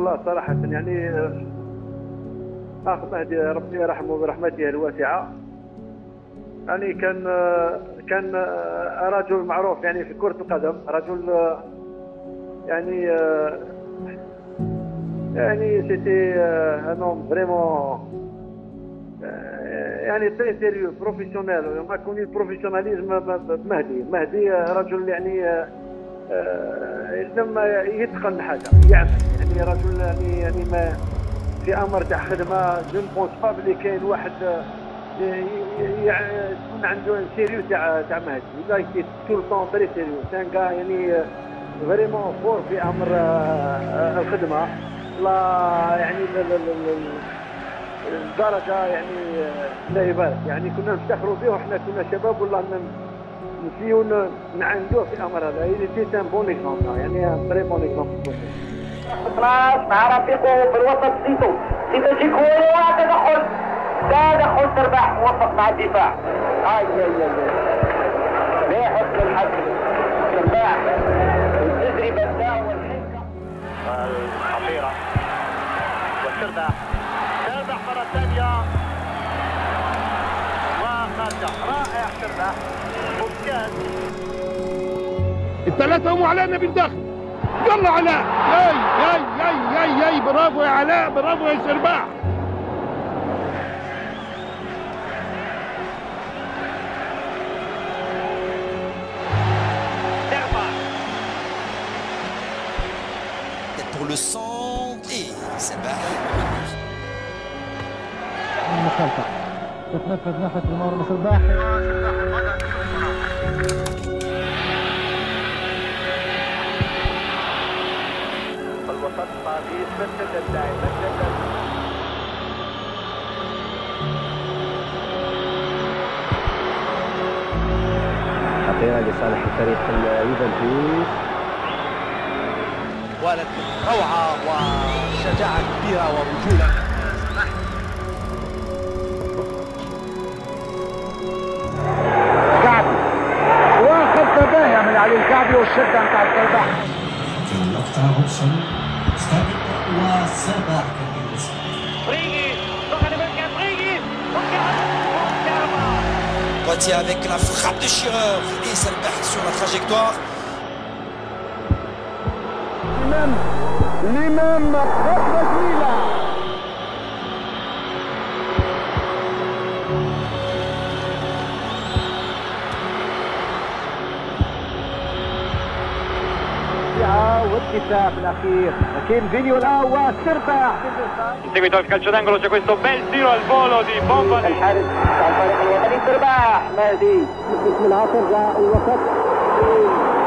الله صراحة يعني أخ مهدي ربي يرحمه برحمته الواسعة. يعني كان رجل معروف يعني في كرة القدم، رجل يعني سيتي ان هوم فريمون يعني تري سيريو بروفيسيونيل. ما كوني البروفيسيوناليزم مهدي رجل يعني لما يتقن حاجه يعمل، يعني رجل يعني ما في امر تاع خدمه. جو نبونس با بلي كاين واحد يكون عنده سيريو تاع مهدي. لا يكي طول طون تري سيريو سان كا يعني فريمون فور في امر الخدمه. لا يعني الدرجه يعني لا يبالغ. يعني كنا نفتخروا به وحنا كنا شباب والله نسيو نعندوه في الامر هذا. يعني سي ان بون اكزومبل، يعني تري بون اكزومبل. خلاص مع رفيقه في الوسط زيتو جي كوره تدخل تربح موفق مع الدفاع. اي لا يحط الحد تربح التجربه تاعو والحكه الخطيره وتربح مرة ثانية وخارجة. رائع تربح ممتاز. الثلاثة هم علاء نبيل داخل. يلا علاء. ياي برافو يا علاء، برافو يا سرباح. Pour le centre et Sabah. المخالفة تتنفذ ناحية المرمى سباح. الوسط طبيب بدل الداعي خطيرة لصالح الفريق اليوفنتوس. ولكن روعة وشجاعة كبيرة ورجولة. كعبي واخذ تباهي من علي الكعبي والشدة نتاع الكلبة. Poitiers avec la frappe de Schirrer et Salbach sur la trajectoire. الإمام خطوة جميلة. والكتاب الأخير لكن فيديو الأول سرباح. In seguito al calcio d'angolo c'è questo bel tiro al volo di Bomba. الحارس الفريق الوطني سرباح مهدي. بسم الله ترجع الوسط.